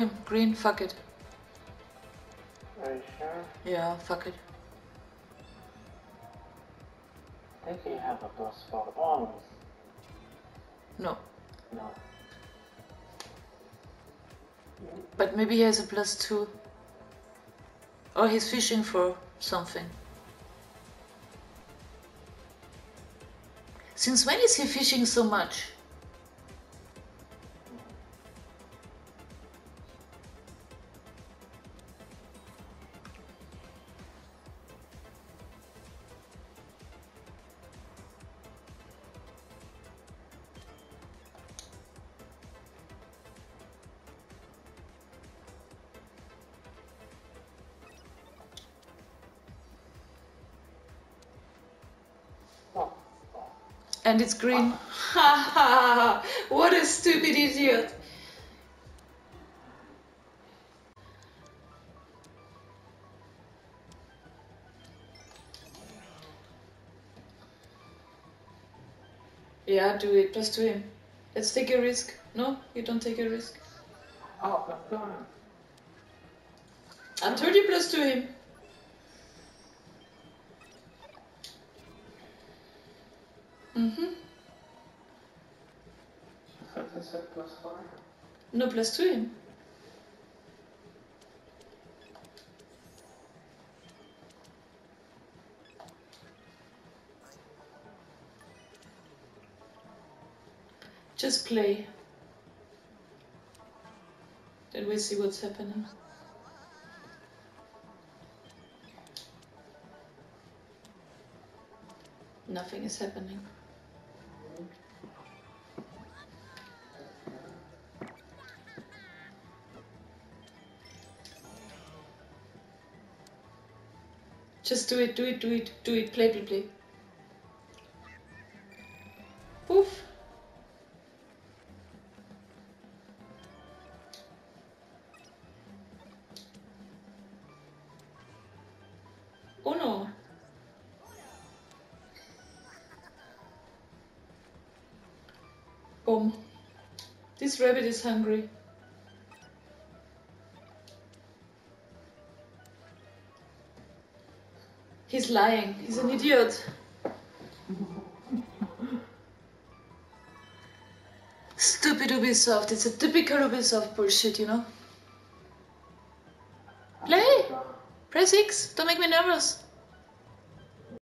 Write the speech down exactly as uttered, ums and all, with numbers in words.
Green, fuck it. Are you sure? Yeah, fuck it. I think you have a plus four bombs. No. No. But maybe he has a plus two. Or he's fishing for something. Since when is he fishing so much? And it's green. Ha ha! What a stupid idiot! Yeah, do it. Plus to him. Let's take a risk. No, you don't take a risk. Oh, I'm gone. I'm thirty plus to him. Mm-hmm. I thought I said plus four. No, plus to him. Just play. Then we see what's happening. Nothing is happening. Just do it, do it, do it, do it, play, play, play. Poof. Oh no. Boom. This rabbit is hungry. He's lying. He's an idiot. Stupid Ubisoft. It's a typical Ubisoft bullshit, you know? Play! Press X. Don't make me nervous.